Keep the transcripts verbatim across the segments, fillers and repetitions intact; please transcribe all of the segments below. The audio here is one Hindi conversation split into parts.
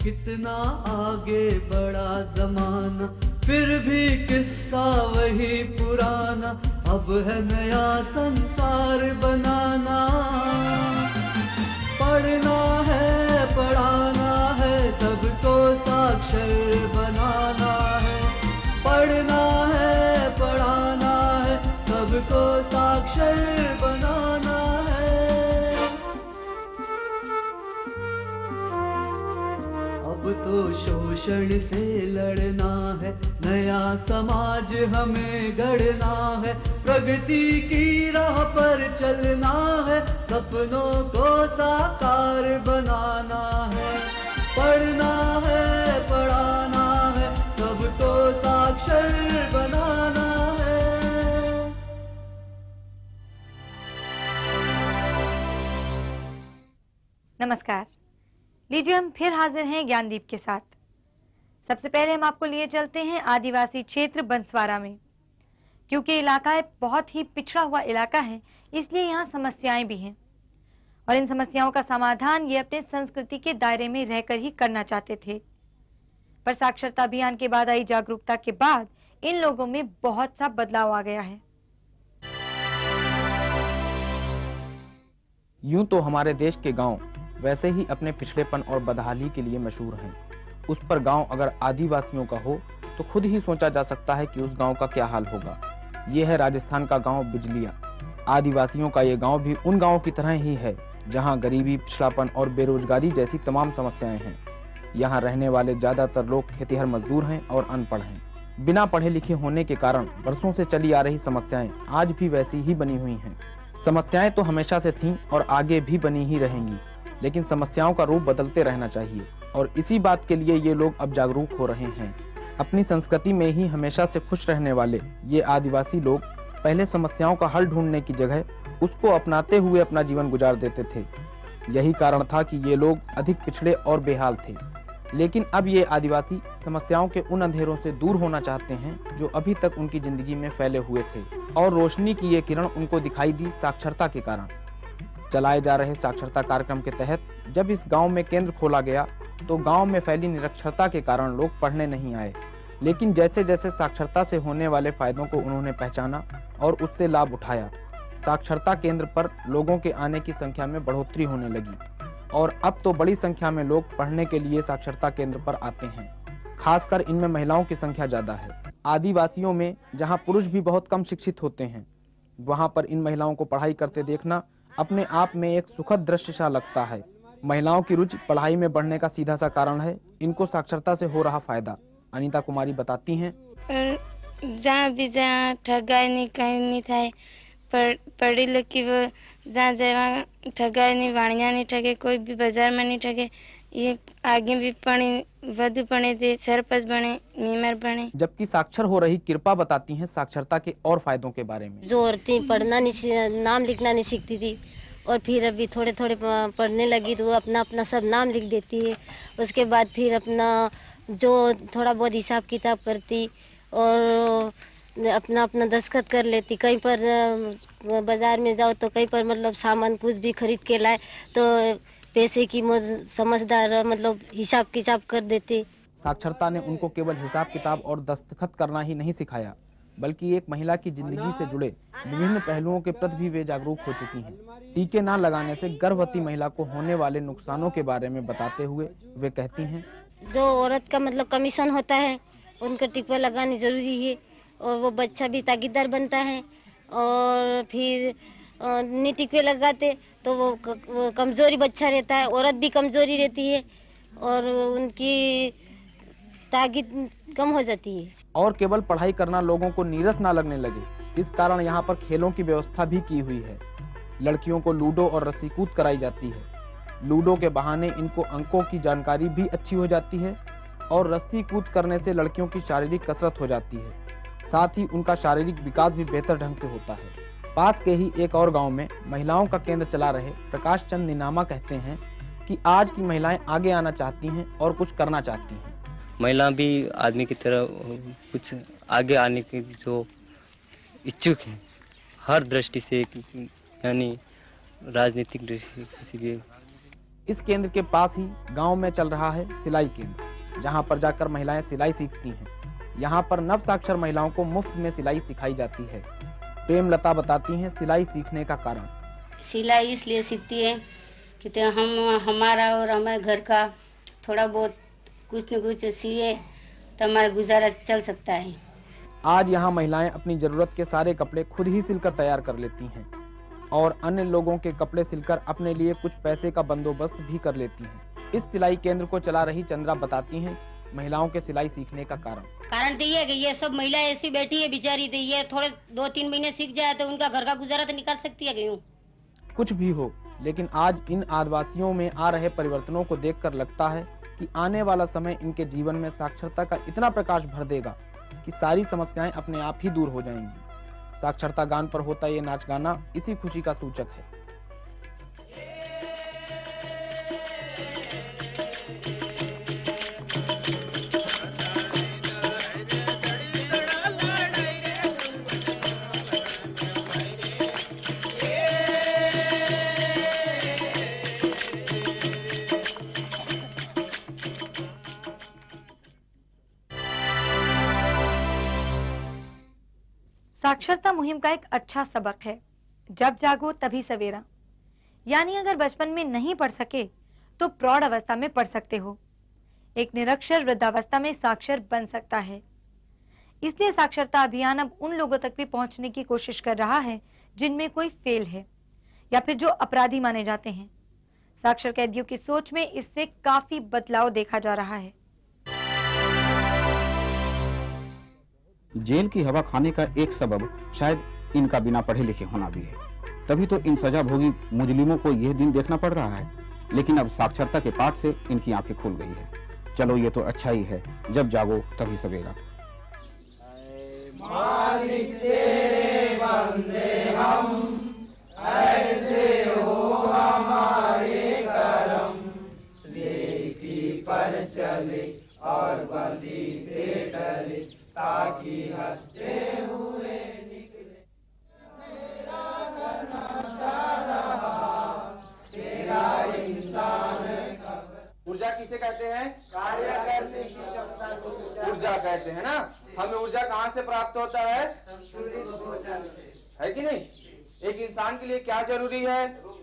कितना आगे बढ़ा जमाना, फिर भी किस्सा वही पुराना, अब है नया संसार बनाना। पढ़ना है पढ़ाना है सबको साक्षर बनाना है, पढ़ना है पढ़ाना है सबको साक्षर बनाना है। अब तो शोषण से लड़ना है, नया समाज हमें गढ़ना है, प्रगति की राह पर चलना है, सपनों को साकार बनाना है। पढ़ना है पढ़ाना है सबको साक्षर बनाना है। नमस्कार, लीजिए हम फिर हाजिर हैं ज्ञानदीप के साथ। सबसे पहले हम आपको लिए चलते हैं आदिवासी क्षेत्र बंसवाड़ा में। क्योंकि इलाका है बहुत ही पिछड़ा हुआ इलाका है, इसलिए यहाँ समस्याएं भी हैं और इन समस्याओं का समाधान ये अपने संस्कृति के दायरे में रहकर ही करना चाहते थे। पर साक्षरता अभियान के बाद आई जागरूकता के बाद इन लोगों में बहुत सा बदलाव आ गया है। यूं तो हमारे देश के गांव वैसे ही अपने पिछड़ेपन और बदहाली के लिए मशहूर हैं। उस पर गांव अगर आदिवासियों का हो तो खुद ही सोचा जा सकता है कि उस गांव का क्या हाल होगा। ये है राजस्थान का गांव बिजलिया। आदिवासियों का ये गांव भी उन गांवों की तरह ही है जहां गरीबी, पिछड़ापन और बेरोजगारी जैसी तमाम समस्याएं हैं। यहाँ रहने वाले ज्यादातर लोग खेतिहर मजदूर हैं और अनपढ़ हैं। बिना पढ़े लिखे होने के कारण वर्षों से चली आ रही समस्याएं आज भी वैसी ही बनी हुई हैं। समस्याएं तो हमेशा से थीं और आगे भी बनी ही रहेंगी, लेकिन समस्याओं का रूप बदलते रहना चाहिए और इसी बात के लिए ये लोग अब जागरूक हो रहे हैं। अपनी संस्कृति में ही हमेशा से खुश रहने वाले ये आदिवासी लोग पहले समस्याओं का हल ढूंढने की जगह उसको अपनाते हुए अपना जीवन गुजार देते थे। यही कारण था कि ये लोग अधिक पिछड़े और बेहाल थे। लेकिन अब ये आदिवासी समस्याओं के उन अंधेरों से दूर होना चाहते हैं जो अभी तक उनकी जिंदगी में फैले हुए थे, और रोशनी की ये किरण उनको दिखाई दी साक्षरता के कारण। चलाए जा रहे साक्षरता कार्यक्रम के तहत जब इस गांव में केंद्र खोला गया तो गांव में फैली निरक्षरता के कारण लोग पढ़ने नहीं आए। लेकिन जैसे जैसे साक्षरता से होने वाले फायदों को उन्होंने पहचाना और उससे लाभ उठाया, साक्षरता केंद्र पर लोगों के आने की संख्या में बढ़ोतरी होने लगी और अब तो बड़ी संख्या में लोग पढ़ने के लिए साक्षरता केंद्र पर आते हैं। खासकर इनमें महिलाओं की संख्या ज्यादा है। आदिवासियों में जहां पुरुष भी बहुत कम शिक्षित होते हैं, वहां पर इन महिलाओं को पढ़ाई करते देखना अपने आप में एक सुखद दृश्य सा लगता है। महिलाओं की रुचि पढ़ाई में बढ़ने का सीधा सा कारण है इनको साक्षरता से हो रहा फायदा। अनीता कुमारी बताती हैं, जहाँ भी जहाँ ठगाई नहीं कहीं नहीं था, पढ़ पढ़ी लिखी वो जहाँ जहाँ ठगाई नहीं, वाणिया नहीं ठगे, कोई भी बाजार में नहीं ठगे। ये आगे भी पढ़े, वधु पढ़े थे, सरपंच बने, मीमर बने। जबकि साक्षर हो रही कृपा बताती हैं साक्षरता के और फायदों के बारे में। जो औरतें पढ़ना नहीं, नाम लिखना नहीं सीखती थी और फिर अभी थोड़े थोड़े पढ़ने लगी तो वो अपना अपना सब नाम लिख देती है। उसके बाद फिर अपना जो थोड़ा बहुत हिसाब किताब करती और अपना अपना दस्तखत कर लेती। कहीं पर बाजार में जाओ तो कहीं पर मतलब सामान कुछ भी खरीद के लाए तो पैसे की समझदार मतलब हिसाब किताब कर देते। साक्षरता ने उनको केवल हिसाब किताब और दस्तखत करना ही नहीं सिखाया, बल्कि एक महिला की जिंदगी से जुड़े विभिन्न पहलुओं के प्रति भी वे जागरूक हो चुकी हैं। टीके न लगाने से गर्भवती महिला को होने वाले नुकसानों के बारे में बताते हुए वे कहती हैं, जो औरत का मतलब कमीशन होता है उनका टीका लगानी जरूरी है और वो बच्चा भी तागीदार बनता है। और फिर नहीं टीके लगाते तो वो, वो कमजोरी बच्चा रहता है, औरत भी कमजोरी रहती है और उनकी ताकत कम हो जाती है। और केवल पढ़ाई करना लोगों को नीरस ना लगने लगे, इस कारण यहाँ पर खेलों की व्यवस्था भी की हुई है। लड़कियों को लूडो और रस्सी कूद कराई जाती है। लूडो के बहाने इनको अंकों की जानकारी भी अच्छी हो जाती है और रस्सी कूद करने से लड़कियों की शारीरिक कसरत हो जाती है, साथ ही उनका शारीरिक विकास भी बेहतर ढंग से होता है। पास के ही एक और गांव में महिलाओं का केंद्र चला रहे प्रकाश चंद निनामा कहते हैं कि आज की महिलाएं आगे आना चाहती हैं और कुछ करना चाहती हैं। महिला भी आदमी की तरह कुछ आगे आने की जो इच्छुक हैं, हर दृष्टि से, यानी राजनीतिक दृष्टि किसी भी इस केंद्र के पास ही गांव में चल रहा है सिलाई केंद्र, जहां पर जाकर महिलाएं सिलाई सीखती हैं। यहां पर नव साक्षर महिलाओं को मुफ्त में सिलाई सिखाई जाती है। प्रेमलता बताती हैं सिलाई सीखने का कारण। सिलाई इसलिए सीखती है कि तो हम हमारा और हमारे घर का थोड़ा बहुत कुछ न कुछ सिए तो हमारा गुजारा चल सकता है। आज यहाँ महिलाएं अपनी जरूरत के सारे कपड़े खुद ही सिलकर तैयार कर लेती हैं और अन्य लोगों के कपड़े सिलकर अपने लिए कुछ पैसे का बंदोबस्त भी कर लेती हैं। इस सिलाई केंद्र को चला रही चंद्रा बताती हैं महिलाओं के सिलाई सीखने का कारण। कारण तो ये है कि ये सब महिलाएं ऐसी बैठी है बेचारी, तो ये थोड़े दो तीन महीने सीख जाए तो उनका घर का गुजारा तो निकाल सकती है क्यों। कुछ भी हो, लेकिन आज इन आदिवासियों में आ रहे परिवर्तनों को देखकर लगता है कि आने वाला समय इनके जीवन में साक्षरता का इतना प्रकाश भर देगा कि सारी समस्याएं अपने आप ही दूर हो जाएंगी। साक्षरता गान पर होता ये नाच गाना इसी खुशी का सूचक है। साक्षरता मुहिम का एक अच्छा सबक है, जब जागो तभी सवेरा। यानी अगर बचपन में नहीं पढ़ सके तो प्रौढ़ अवस्था में पढ़ सकते हो। एक निरक्षर वृद्धावस्था में साक्षर बन सकता है। इसलिए साक्षरता अभियान अब उन लोगों तक भी पहुंचने की कोशिश कर रहा है जिनमें कोई फेल है या फिर जो अपराधी माने जाते हैं। साक्षर कैदियों की सोच में इससे काफी बदलाव देखा जा रहा है। जेल की हवा खाने का एक सबब शायद इनका बिना पढ़े लिखे होना भी है। तभी तो इन सजा भोगी मुजरिमों को यह दिन देखना पड़ रहा है। लेकिन अब साक्षरता के पाठ से इनकी आंखें खुल गई है। चलो ये तो अच्छा ही है, जब जागो तभी सवेरा। मालिक तेरे बंदे हम, ऐसे हो हमारे करम, नेकी पर चले और बदी से डरे, ताकि हंसते हुए निकले। मेरा करना चाह रहा तेरा इंसान कब। ऊर्जा किसे कहते हैं? कार्य करने की क्षमता को ऊर्जा कहते हैं ना। हमें ऊर्जा कहाँ से प्राप्त होता है? संतुलित भोजन से, है कि नहीं? एक इंसान के लिए क्या जरूरी है?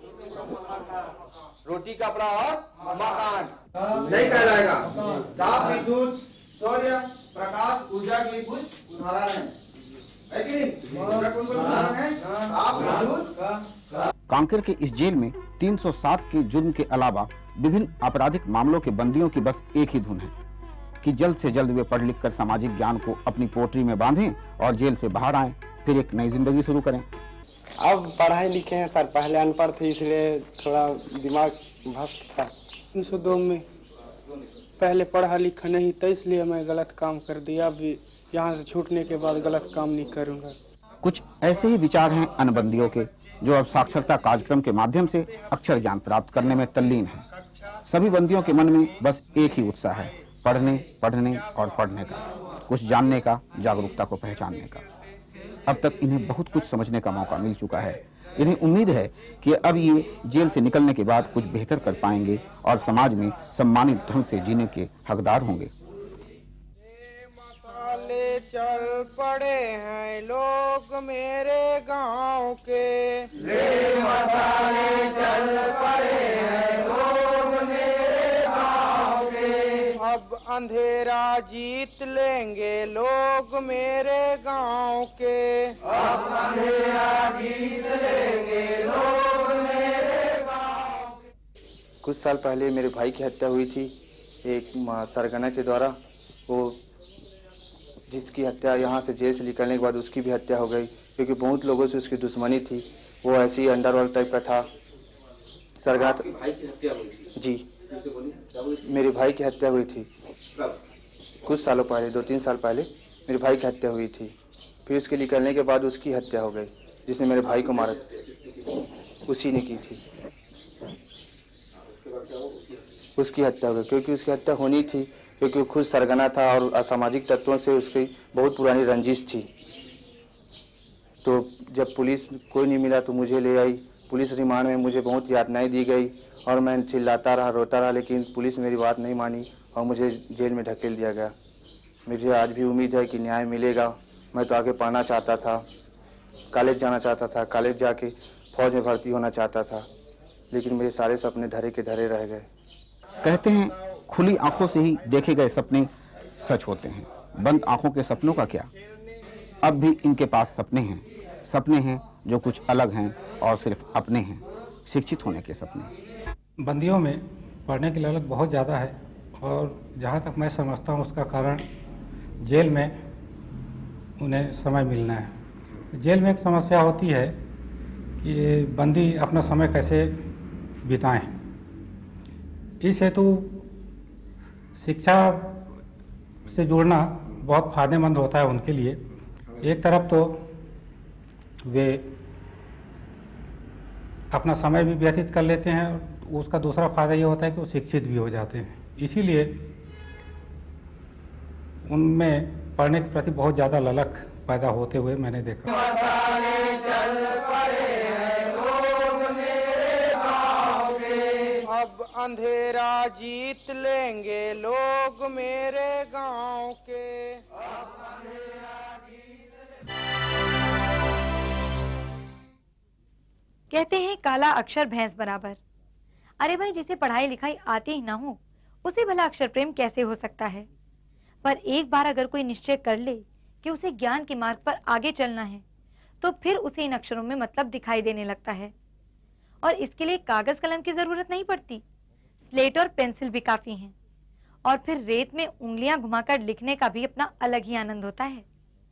रोटी, कपड़ा और मकान। नहीं कहलाएगा। ताप, विद्युत, सूर्य प्रकाश ऊर्जा की कुछ उदाहरण है कि नहीं? उदाहरण है ताप, विद्युत। कांकेर के इस जेल में तीन सौ सात के जुर्म के अलावा विभिन्न आपराधिक मामलों के बंदियों की बस एक ही धुन है कि जल्द से जल्द वे पढ़ लिख कर सामाजिक ज्ञान को अपनी पोटरी में बांधें और जेल से बाहर आएं, फिर एक नई जिंदगी शुरू करें। अब पढ़ाई लिखे हैं सर, पहले अनपढ़ थे इसलिए थोड़ा दिमाग भ्रष्ट था। तीन सौ दो में पहले पढ़ा लिखा नहीं था, इसलिए मैं गलत काम कर दिया। अभी यहाँ से छूटने के बाद गलत काम नहीं करूँगा। कुछ ऐसे ही विचार हैं अन्य बंदियों के, जो अब साक्षरता कार्यक्रम के माध्यम से अक्षर ज्ञान प्राप्त करने में तल्लीन है। सभी बंदियों के मन में बस एक ही उत्साह है, पढ़ने पढ़ने और पढ़ने का, कुछ जानने का, जागरूकता को पहचानने का। अब तक इन्हें बहुत कुछ समझने का मौका मिल चुका है। इन्हें उम्मीद है कि अब ये जेल से निकलने के बाद कुछ बेहतर कर पाएंगे और समाज में सम्मानित ढंग से जीने के हकदार होंगे। मसाले चल पड़े हैं लोग मेरे गांव के, रे मसाले चल पड़े हैं लोग मेरे गांव के, अब अंधेरा जीत लेंगे लोग मेरे गांव के, अब अंधेरा जीत लेंगे लोग मेरे गांव के। कुछ साल पहले मेरे भाई की हत्या हुई थी एक सरगना के द्वारा। वो जिसकी हत्या यहाँ से जेल से निकलने के बाद उसकी भी हत्या हो गई, क्योंकि बहुत लोगों से उसकी दुश्मनी थी। वो ऐसे ही अंडरवर्ल्ड टाइप का था। सरगना भाई की हत्या हुई थी? जी, मेरे भाई की हत्या हुई थी कुछ सालों पहले, दो तीन साल पहले मेरे भाई की हत्या हुई थी। फिर उसके निकलने के बाद उसकी हत्या हो गई। जिसने मेरे भाई को मारा उसी ने की थी। उसकी हत्या हो गई क्योंकि उसकी हत्या होनी थी, क्योंकि वो खुद सरगना था और असामाजिक तत्वों से उसकी बहुत पुरानी रंजिश थी। तो जब पुलिस कोई नहीं मिला तो मुझे ले आई। पुलिस रिमांड में मुझे बहुत यातनाएं दी गई और मैं चिल्लाता रहा, रोता रहा, लेकिन पुलिस मेरी बात नहीं मानी और मुझे जेल में ढकेल दिया गया। मुझे आज भी उम्मीद है कि न्याय मिलेगा। मैं तो आगे पढ़ना चाहता था, कॉलेज जाना चाहता था, कॉलेज जाके फौज में भर्ती होना चाहता था, लेकिन मेरे सारे सपने धरे के धरे रह गए। कहते हैं खुली आंखों से ही देखे गए सपने सच होते हैं, बंद आंखों के सपनों का क्या। अब भी इनके पास सपने हैं, सपने हैं जो कुछ अलग हैं और सिर्फ अपने हैं, शिक्षित होने के सपने। बंदियों में पढ़ने की लालच बहुत ज़्यादा है और जहाँ तक मैं समझता हूँ उसका कारण जेल में उन्हें समय मिलना है। जेल में एक समस्या होती है कि बंदी अपना समय कैसे बिताएं। इस हेतु शिक्षा से जुड़ना बहुत फायदेमंद होता है उनके लिए। एक तरफ तो वे अपना समय भी व्यतीत कर लेते हैं, उसका दूसरा फायदा ये होता है कि वो शिक्षित भी हो जाते हैं। इसीलिए उनमें पढ़ने के प्रति बहुत ज़्यादा ललक पैदा होते हुए मैंने देखा। अब अंधेरा जीत लेंगे लोग मेरे गांव के। कहते हैं काला अक्षर भैंस बराबर। अरे भाई, जिसे पढ़ाई लिखाई आती ही ना हो उसे भला अक्षर प्रेम कैसे हो सकता है। पर एक बार अगर कोई निश्चय कर ले कि उसे ज्ञान के मार्ग पर आगे चलना है तो फिर उसे इन अक्षरों में मतलब दिखाई देने लगता है और इसके लिए कागज कलम की जरूरत नहीं पड़ती, स्लेट और पेंसिल भी काफी हैं। और फिर रेत में उंगलियां घुमाकर लिखने का भी अपना अलग ही आनंद होता है।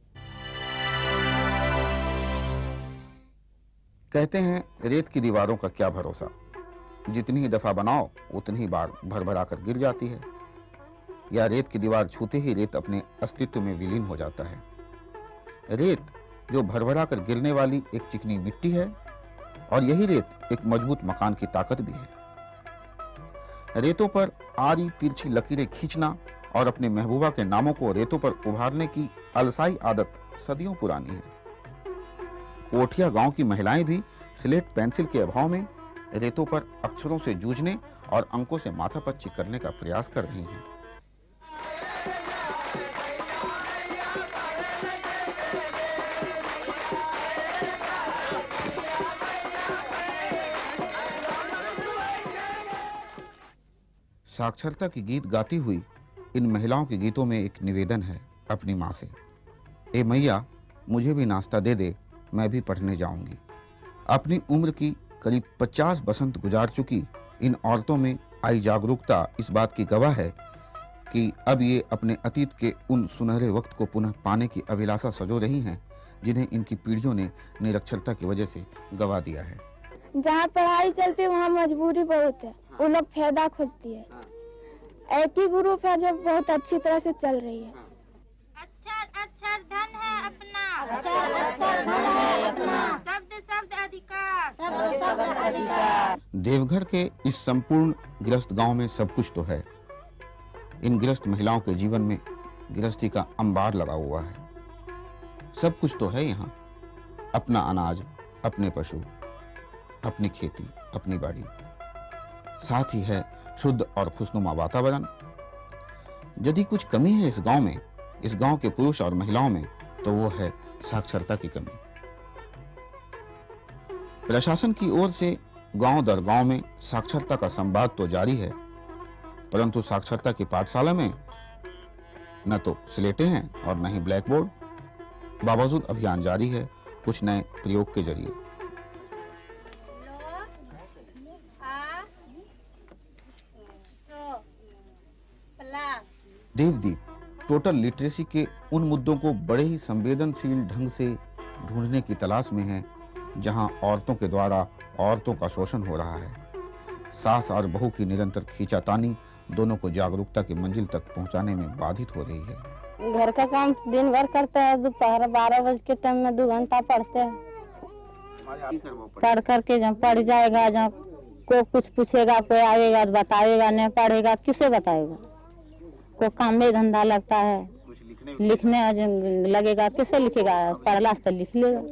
कहते हैं रेत की दीवारों का क्या भरोसा, जितनी ही दफा बनाओ उतनी ही बार भरभरा कर गिर जाती है, या रेत की दीवार छूते ही रेत अपने अस्तित्व में विलीन हो जाता है। रेत जो भरभरा कर गिरने वाली एक चिकनी मिट्टी है और यही रेत एक मजबूत मकान की ताकत भी है। रेतों पर आड़ी तिरछी लकीरें खींचना और अपने महबूबा के नामों को रेतों पर उभारने की अलसाई आदत सदियों पुरानी है। कोठिया गांव की महिलाएं भी स्लेट पेंसिल के अभाव में रेतों पर अक्षरों से जूझने और अंकों से माथापच्ची करने का प्रयास कर रही हैं। साक्षरता की गीत गाती हुई इन महिलाओं के गीतों में एक निवेदन है अपनी माँ से, ए मैया मुझे भी नाश्ता दे दे, मैं भी पढ़ने जाऊंगी। अपनी उम्र की करीब पचास बसंत गुजार चुकी इन औरतों में आई जागरूकता इस बात की गवाह है कि अब ये अपने अतीत के उन सुनहरे वक्त को पुनः पाने की अभिलाषा सजो रही हैं जिन्हें इनकी पीढ़ियों ने निरक्षरता की वजह से गवा दिया है। जहाँ पढ़ाई चलती है वहाँ मजबूरी बहुत है, वो लोग फायदा खोजती है। एक ही ग्रुप है जो बहुत अच्छी तरह से चल रही है। अक्षर अक्षर धन है अपना, अक्षर अक्षर धन है अपना, शब्द शब्द अधिकार, शब्द शब्द अधिकार। देवघर के इस संपूर्ण गृहस्थ गांव में सब कुछ तो है। इन गृहस्थ महिलाओं के जीवन में गृहस्थी का अंबार लगा हुआ है। सब कुछ तो है यहाँ, अपना अनाज, अपने पशु, अपनी खेती, अपनी बाड़ी, साथ ही है शुद्ध और खुशनुमा वातावरण। यदि कुछ कमी है इस गांव में, इस गांव के पुरुष और महिलाओं में, तो वो है साक्षरता की कमी। प्रशासन की ओर से गांव दर गांव में साक्षरता का संवाद तो जारी है, परंतु साक्षरता की पाठशाला में न तो स्लेटें हैं और न ही ब्लैक बोर्ड। बावजूद अभियान जारी है कुछ नए प्रयोग के जरिए। देवदीप टोटल लिटरेसी के उन मुद्दों को बड़े ही संवेदनशील ढंग से ढूंढने की तलाश में है जहां औरतों के द्वारा औरतों का शोषण हो रहा है। सास और बहू की निरंतर खींचातानी दोनों को जागरूकता की मंजिल तक पहुंचाने में बाधित हो रही है। घर का काम दिन भर करते हैं, दोपहर बारह बजे के टाइम में दो घंटा पढ़ते हैं। पढ़ करके जब पढ़ जाएगा, जब कोई कुछ पूछेगा, कोई आएगा बताएगा, नहीं पढ़ेगा किसे बताएगा। कोई काम में धंधा लगता है, लिखने लगेगा, किसे लिखेगा, पढ़ला तो लिख लेगा।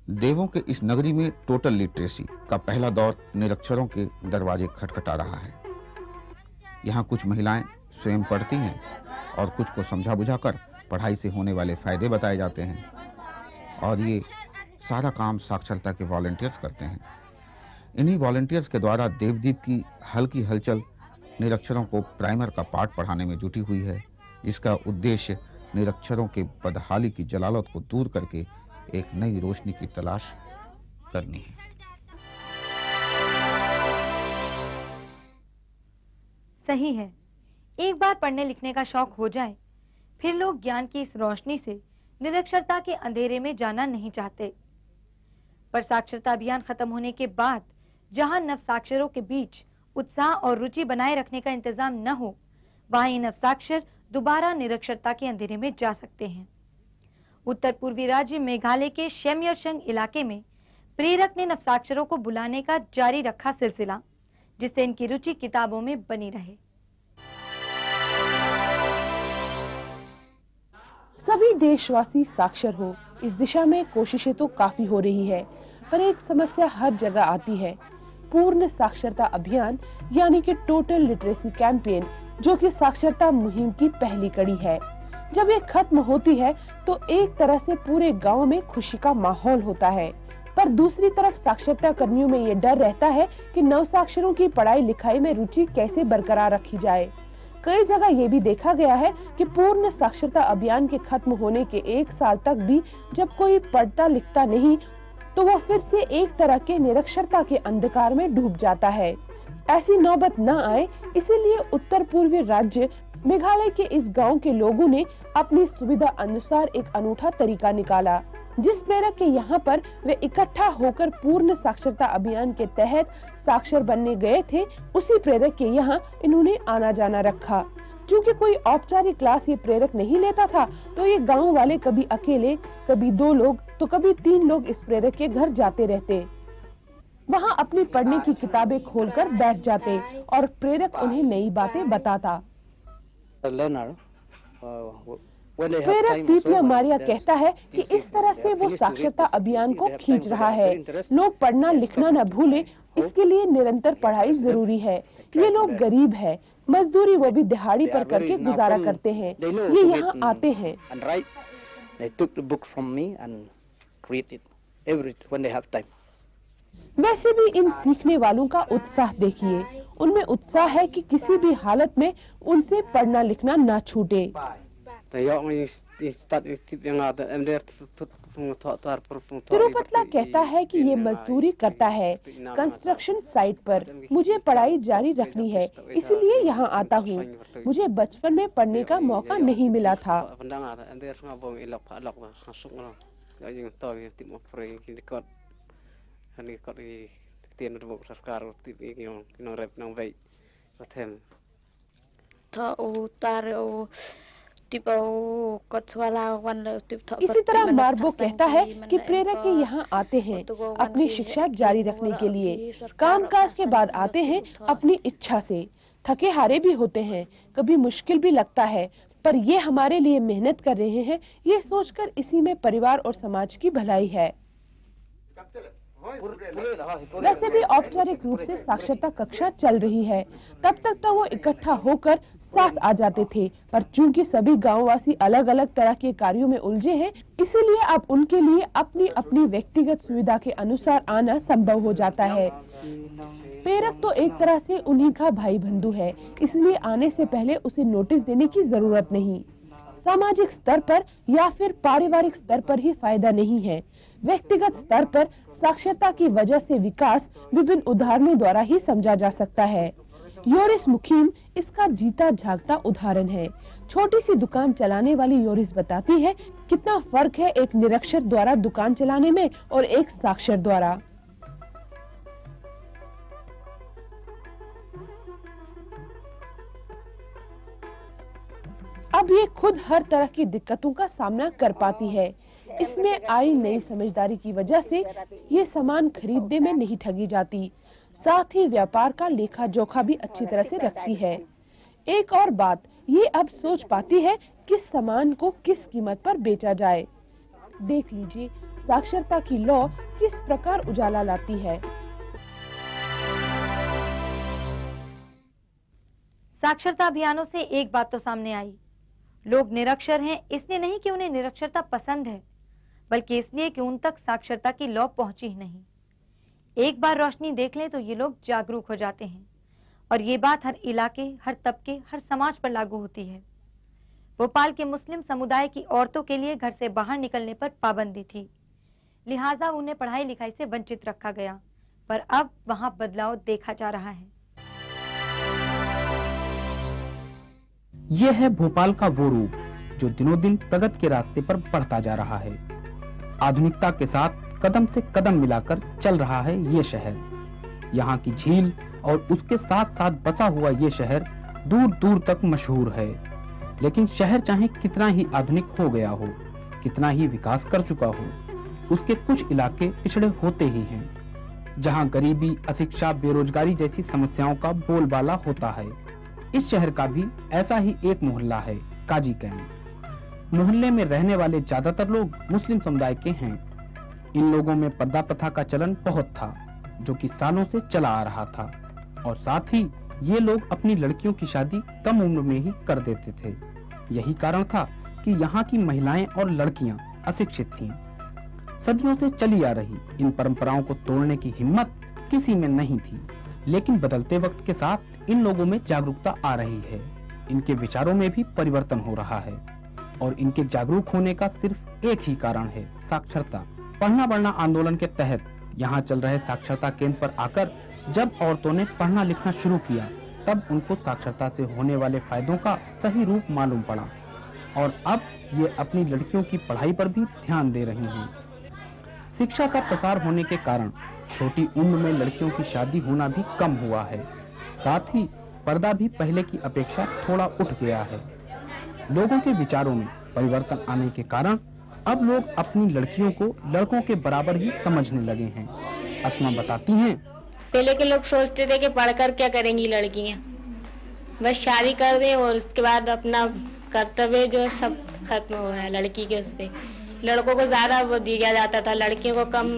देवों के इस नगरी में टोटल लिटरेसी का पहला दौर निरक्षरों के दरवाजे खटखटा रहा है। यहाँ कुछ महिलाएं स्वयं पढ़ती हैं और कुछ को समझा बुझाकर पढ़ाई से होने वाले फायदे बताए जाते हैं, और ये सारा काम साक्षरता के वॉलंटियर्स करते हैं। इन्हीं वॉलंटियर्स के द्वारा देवदीप की हल्की हलचल निरक्षरों को प्राइमर का पाठ पढ़ाने में जुटी हुई है, जिसका उद्देश्य निरक्षरों के बदहाली की जलालत को दूर करके एक नई रोशनी की तलाश करनी है। सही है, एक बार पढ़ने लिखने का शौक हो जाए फिर लोग ज्ञान की इस रोशनी से निरक्षरता के अंधेरे में जाना नहीं चाहते। पर साक्षरता अभियान खत्म होने के बाद जहां नवसाक्षरों के बीच उत्साह और रुचि बनाए रखने का इंतजाम न हो, वहां ये नवसाक्षर दोबारा निरक्षरता के अंधेरे में जा सकते हैं। उत्तर पूर्वी राज्य मेघालय के शेमयरशंग इलाके में प्रेरक ने नवसाक्षरों को बुलाने का जारी रखा सिलसिला, जिससे इनकी रुचि किताबों में बनी रहे। सभी देशवासी साक्षर हो, इस दिशा में कोशिशें तो काफी हो रही है, पर एक समस्या हर जगह आती है। पूर्ण साक्षरता अभियान यानी कि टोटल लिटरेसी कैंपेन, जो कि साक्षरता मुहिम की पहली कड़ी है, जब ये खत्म होती है तो एक तरह से पूरे गांव में खुशी का माहौल होता है। पर दूसरी तरफ साक्षरता कर्मियों में ये डर रहता है कि नवसाक्षरों की पढ़ाई लिखाई में रुचि कैसे बरकरार रखी जाए। कई जगह ये भी देखा गया है कि पूर्ण साक्षरता अभियान के खत्म होने के एक साल तक भी जब कोई पढ़ता लिखता नहीं तो वह फिर से एक तरह के निरक्षरता के अंधकार में डूब जाता है। ऐसी नौबत न आए, इसीलिए उत्तर पूर्वी राज्य मेघालय के इस गांव के लोगों ने अपनी सुविधा अनुसार एक अनूठा तरीका निकाला। जिस प्रेरक के यहाँ पर वे इकट्ठा होकर पूर्ण साक्षरता अभियान के तहत साक्षर बनने गए थे, उसी प्रेरक के यहाँ इन्होंने आना जाना रखा। क्योंकि कोई औपचारिक क्लास ये प्रेरक नहीं लेता था, तो ये गांव वाले कभी अकेले, कभी दो लोग, तो कभी तीन लोग इस प्रेरक के घर जाते रहते। वहाँ अपनी पढ़ने की किताबें खोलकर बैठ जाते और प्रेरक उन्हें नई बातें बताता। प्रेरक पीपिया मारिया कहता है कि इस तरह से वो साक्षरता अभियान को खींच रहा है। लोग पढ़ना लिखना न भूले, इसके लिए निरंतर पढ़ाई जरूरी है। ये लोग गरीब है, मजदूरी वो भी दिहाड़ी पर करके गुजारा करते हैं। ये यहाँ आते हैं। वैसे भी इन सीखने वालों का उत्साह देखिए, उनमें उत्साह है कि किसी भी हालत में उनसे पढ़ना लिखना ना छूटे। तिरुपतला कहता है कि ये मजदूरी करता है कंस्ट्रक्शन साइट पर। मुझे पढ़ाई जारी रखनी है, इसलिए यहाँ आता हूँ। मुझे बचपन में पढ़ने का मौका नहीं मिला था। इसी तरह मार्बो कहता है कि प्रेरक के यहाँ आते हैं अपनी शिक्षा जारी रखने के लिए। कामकाज के बाद आते हैं अपनी इच्छा से। थके हारे भी होते हैं, कभी मुश्किल भी लगता है, पर ये हमारे लिए मेहनत कर रहे हैं, ये सोचकर इसी में परिवार और समाज की भलाई है। वैसे भी औपचारिक रूप से साक्षरता कक्षा चल रही है, तब तक तो वो इकट्ठा होकर साथ आ जाते थे, पर चूंकि सभी गांववासी अलग अलग तरह के कार्यों में उलझे हैं, इसीलिए अब उनके लिए अपनी अपनी व्यक्तिगत सुविधा के अनुसार आना संभव हो जाता है। प्रेरक तो एक तरह से उन्हीं का भाई बंधु है, इसलिए आने से पहले उसे नोटिस देने की जरूरत नहीं। सामाजिक स्तर पर या फिर पारिवारिक स्तर पर ही फायदा नहीं है, व्यक्तिगत स्तर पर साक्षरता की वजह से विकास विभिन्न उदाहरणों द्वारा ही समझा जा सकता है। योरिस मुखीम इसका जीता जागता उदाहरण है। छोटी सी दुकान चलाने वाली योरिस बताती है कितना फर्क है एक निरक्षर द्वारा दुकान चलाने में और एक साक्षर द्वारा। अब ये खुद हर तरह की दिक्कतों का सामना कर पाती है। इसमें आई नई समझदारी की वजह से ये सामान खरीदने में नहीं ठगी जाती, साथ ही व्यापार का लेखा जोखा भी अच्छी तरह से रखती है। एक और बात, ये अब सोच पाती है किस सामान को किस कीमत पर बेचा जाए। देख लीजिए, साक्षरता की लौ किस प्रकार उजाला लाती है। साक्षरता अभियानों से एक बात तो सामने आई, लोग निरक्षर हैं इसलिए नहीं कि उन्हें निरक्षरता पसंद है, बल्कि इसलिए कि उन तक साक्षरता की लौ पहुंची ही नहीं। एक बार रोशनी देख लें तो ये लोग जागरूक हो जाते हैं और ये बात हर इलाके, हर तबके, हर समाज पर लागू होती है। भोपाल के मुस्लिम समुदाय की औरतों के लिए घर से बाहर निकलने पर पाबंदी थी, लिहाजा उन्हें पढ़ाई लिखाई से वंचित रखा गया, पर अब वहां बदलाव देखा जा रहा है। यह है भोपाल का वो रूप जो दिनों दिन प्रगति के रास्ते पर बढ़ता जा रहा है। आधुनिकता के साथ कदम से कदम मिलाकर चल रहा है ये शहर। यहाँ की झील और उसके साथ साथ बसा हुआ ये शहर दूर दूर तक मशहूर है। लेकिन शहर चाहे कितना ही आधुनिक हो गया हो, कितना ही विकास कर चुका हो, उसके कुछ इलाके पिछड़े होते ही हैं, जहाँ गरीबी, अशिक्षा, बेरोजगारी जैसी समस्याओं का बोलबाला होता है। इस शहर का भी ऐसा ही एक मोहल्ला है, काजी कैंप। मोहल्ले में रहने वाले ज्यादातर लोग मुस्लिम समुदाय के हैं। इन लोगों में पर्दा प्रथा का चलन बहुत था, जो कि सालों से चला आ रहा था, और साथ ही ये लोग अपनी लड़कियों की शादी कम उम्र में ही कर देते थे। यही कारण था कि यहाँ की महिलाएं और लड़कियां अशिक्षित थीं। सदियों से चली आ रही इन परंपराओं को तोड़ने की हिम्मत किसी में नहीं थी, लेकिन बदलते वक्त के साथ इन लोगों में जागरूकता आ रही है। इनके विचारों में भी परिवर्तन हो रहा है और इनके जागरूक होने का सिर्फ एक ही कारण है, साक्षरता। पढ़ना बढ़ना आंदोलन के तहत यहाँ चल रहे साक्षरता केंद्र पर आकर जब औरतों ने पढ़ना लिखना शुरू किया, तब उनको साक्षरता से होने वाले फायदों का सही रूप मालूम पड़ा और अब ये अपनी लड़कियों की पढ़ाई पर भी ध्यान दे रही हैं। शिक्षा का प्रसार होने के कारण छोटी उम्र में लड़कियों की शादी होना भी कम हुआ है। साथ ही पर्दा भी पहले की अपेक्षा थोड़ा उठ गया है। लोगों के विचारों में परिवर्तन आने के कारण अब लोग अपनी लड़कियों को लड़कों के बराबर ही समझने लगे हैं। अस्मा बताती हैं, पहले के लोग सोचते थे कि पढ़कर क्या करेंगी लड़कियां, बस शादी कर दे और उसके बाद अपना कर्तव्य जो सब खत्म हो है लड़की के उससे। लड़कों को ज्यादा वो दिया जाता था, लड़कियों को कम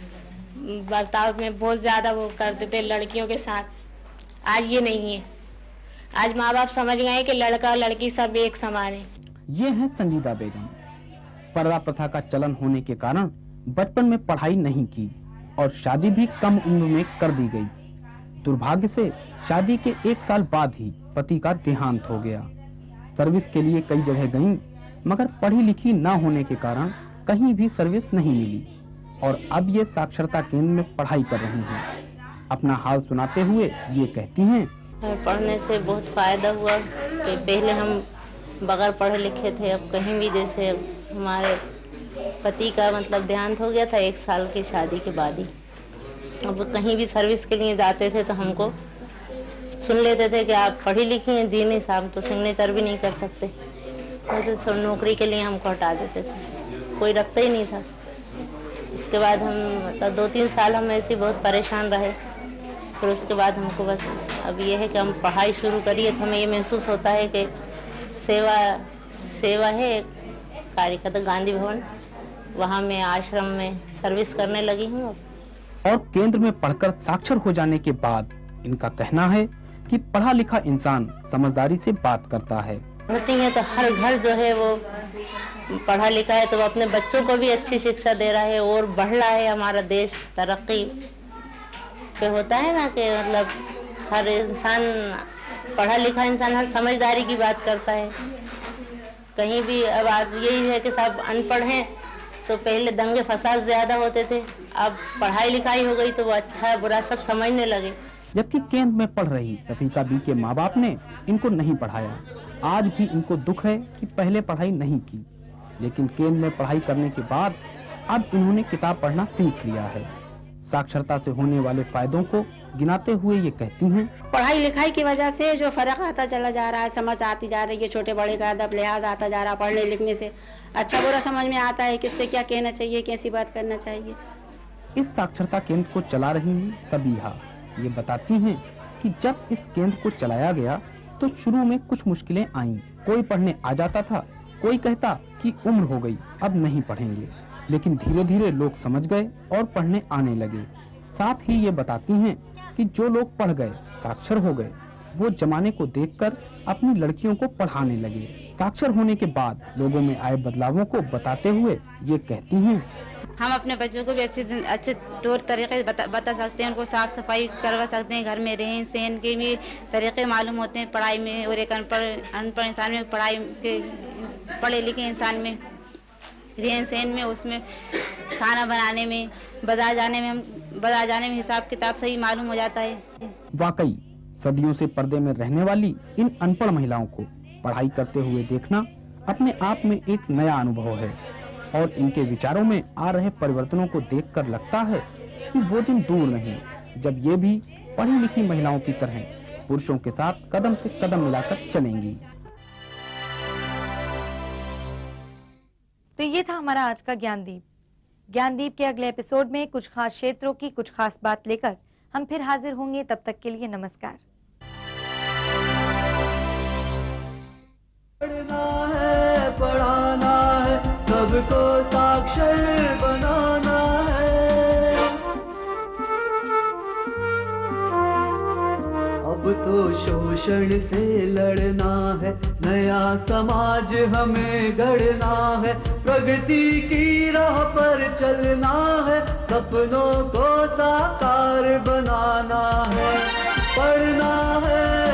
बर्ताव में बहुत ज्यादा वो करते थे लड़कियों के साथ। आज ये नहीं है, आज माँ बाप समझ गए कि लड़का और लड़की सब एक समान है। ये है संजीदा बेगम। पर्दा प्रथा का चलन होने के कारण बचपन में पढ़ाई नहीं की और शादी भी कम उम्र में कर दी गई। दुर्भाग्य से शादी के एक साल बाद ही पति का देहांत हो गया। सर्विस के लिए कई जगह गईं, मगर पढ़ी लिखी न होने के कारण कहीं भी सर्विस नहीं मिली और अब ये साक्षरता केंद्र में पढ़ाई कर रही हैं। अपना हाल सुनाते हुए ये कहती हैं, पढ़ने से बहुत फायदा हुआ कि पहले हम बगैर पढ़े लिखे थे, अब कहीं भी जैसे हमारे पति का मतलब देहांत हो गया था एक साल की शादी के बाद ही। अब कहीं भी सर्विस के लिए जाते थे तो हमको सुन लेते थे कि आप पढ़ी लिखी हैं, जी नहीं साहब तो सिग्नेचर भी नहीं कर सकते, वैसे सब नौकरी के लिए हमको हटा देते थे, कोई रखता ही नहीं था। उसके बाद हम मतलब दो तीन साल हम ऐसे बहुत परेशान रहे। फिर उसके बाद हमको बस अब ये है कि हम पढ़ाई शुरू करिए तो हमें ये महसूस होता है कि सेवा सेवा है कार्यकर्ता गांधी भवन, वहाँ मैं आश्रम में सर्विस करने लगी हूँ। और केंद्र में पढ़कर साक्षर हो जाने के बाद इनका कहना है कि पढ़ा लिखा इंसान समझदारी से बात करता है। पढ़ती है तो हर घर जो है वो पढ़ा लिखा है, तो वो अपने बच्चों को भी अच्छी शिक्षा दे रहा है और बढ़ रहा है। हमारा देश तरक्की पे होता है ना कि मतलब हर इंसान पढ़ा लिखा इंसान हर समझदारी की बात करता है। कहीं भी अब आप यही है कि सब अनपढ़ हैं तो पहले दंगे फसाद ज्यादा होते थे, अब पढ़ाई लिखाई हो गई तो वो अच्छा बुरा सब समझने लगे। जबकि केंद्र में पढ़ रही रफीका बी के माँ बाप ने इनको नहीं पढ़ाया। आज भी इनको दुख है कि पहले पढ़ाई नहीं की, लेकिन केंद्र में पढ़ाई करने के बाद अब इन्होंने किताब पढ़ना सीख लिया है। साक्षरता से होने वाले फायदों को गिनाते हुए ये कहती हैं, पढ़ाई लिखाई की वजह से जो फर्क आता चला जा रहा है, समझ आती जा रही है, छोटे बड़े का अदब लिहाज आता जा रहा है। पढ़ने लिखने से अच्छा बुरा समझ में आता है, किससे क्या कहना चाहिए, कैसी बात करना चाहिए। इस साक्षरता केंद्र को चला रही हैं सबीहा। ये बताती हैं कि जब इस केंद्र को चलाया गया तो शुरू में कुछ मुश्किलें आईं। कोई पढ़ने आ जाता था, कोई कहता कि उम्र हो गई अब नहीं पढ़ेंगे, लेकिन धीरे धीरे लोग समझ गए और पढ़ने आने लगे। साथ ही ये बताती हैं कि जो लोग पढ़ गए, साक्षर हो गए, वो जमाने को देखकर अपनी लड़कियों को पढ़ाने लगे। साक्षर होने के बाद लोगों में आए बदलावों को बताते हुए ये कहती हैं, हम अपने बच्चों को भी अच्छे अच्छे तौर तरीके बता, बता सकते हैं, उनको साफ सफाई करवा सकते हैं, घर में रहन सहन के भी तरीके मालूम होते हैं, पढ़ाई में। और एक अनपढ़ अनपढ़ इंसान में पढ़ाई के, पढ़े लिखे इंसान में रहन सहन में, उसमें खाना बनाने में, बाजार जाने में, हम बाजार जाने में हिसाब किताब सही मालूम हो जाता है। वाकई सदियों से पर्दे में रहने वाली इन अनपढ़ महिलाओं को पढ़ाई करते हुए देखना अपने आप में एक नया अनुभव है और इनके विचारों में आ रहे परिवर्तनों को देखकर लगता है कि वो दिन दूर नहीं जब ये भी पढ़ी लिखी महिलाओं की तरह पुरुषों के साथ कदम से कदम मिलाकर चलेंगी। तो ये था हमारा आज का ज्ञानदीप। ज्ञानदीप के अगले एपिसोड में कुछ खास क्षेत्रों की कुछ खास बात लेकर हम फिर हाजिर होंगे। तब तक के लिए नमस्कार। पढ़ना है, पढ़ाना है, सबको साक्षर बनाना है। अब तो शोषण से लड़ना है, नया समाज हमें गढ़ना है, प्रगति की राह पर चलना है, सपनों को साकार बनाना है। पढ़ना है,